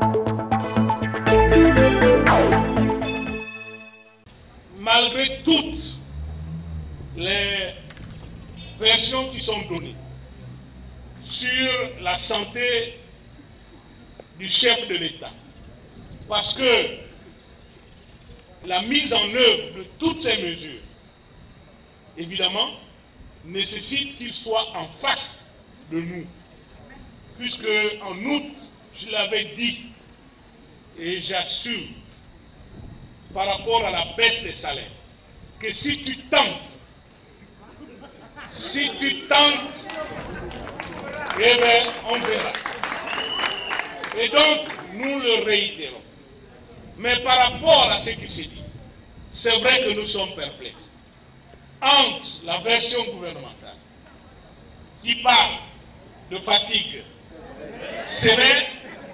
Malgré toutes les versions qui sont données sur la santé du chef de l'État, parce que la mise en œuvre de toutes ces mesures, évidemment, nécessite qu'il soit en face de nous. Puisque en août, je l'avais dit, et j'assure, par rapport à la baisse des salaires, que si tu tentes, eh bien, on verra. Et donc, nous le réitérons. Mais par rapport à ce qui s'est dit, c'est vrai que nous sommes perplexes. Entre la version gouvernementale, qui parle de fatigue sévère,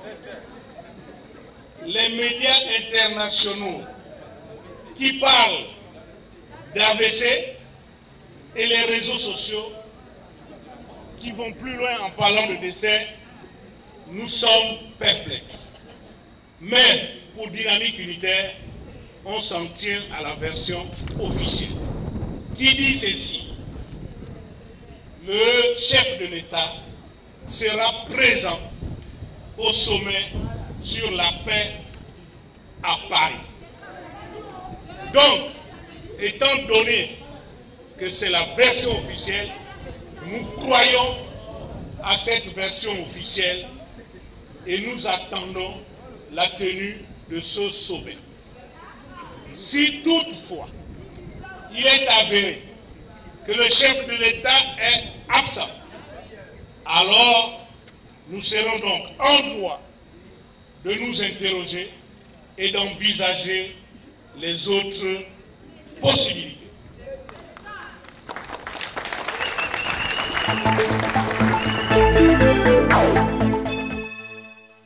les médias internationaux qui parlent d'AVC et les réseaux sociaux qui vont plus loin en parlant de décès, nous sommes perplexes. Mais pour Dynamique Unitaire, on s'en tient à la version officielle qui dit ceci: le chef de l'État sera présent au sommet sur la paix à Paris. Donc, étant donné que c'est la version officielle, nous croyons à cette version officielle et nous attendons la tenue de ce sommet. Si toutefois il est avéré que le chef de l'État est absent, alors nous serons donc en droit de nous interroger et d'envisager les autres possibilités.